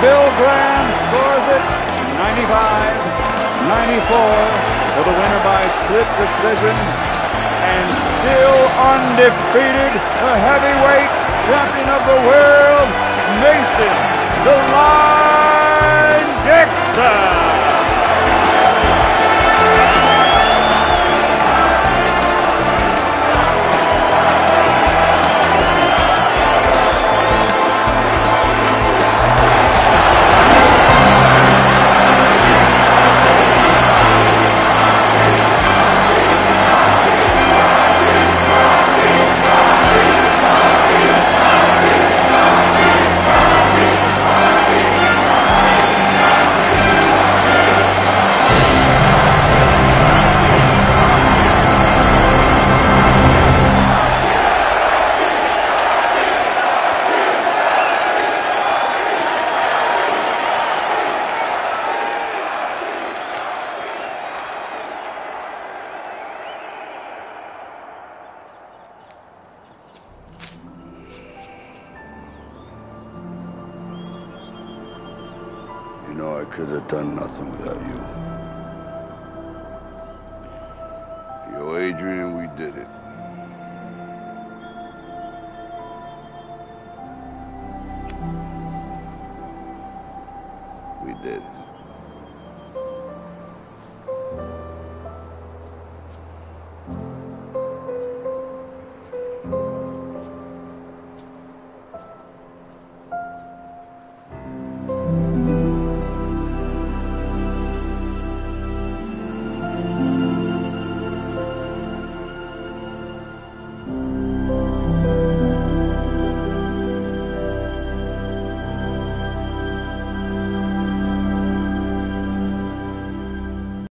Bill Graham scores it 95-94 for the winner by split decision. And still undefeated, the heavyweight champion of the world, Mason The Line Dixon. You know, I could have done nothing without you. Yo, Adrian, we did it. We did it.